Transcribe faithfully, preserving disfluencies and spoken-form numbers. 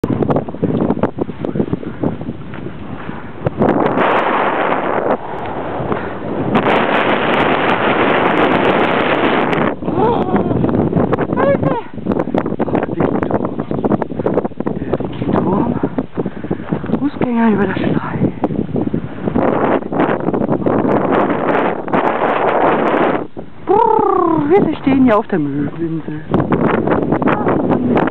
Über das Schrei. Brrr, wir stehen hier auf der Möweninsel.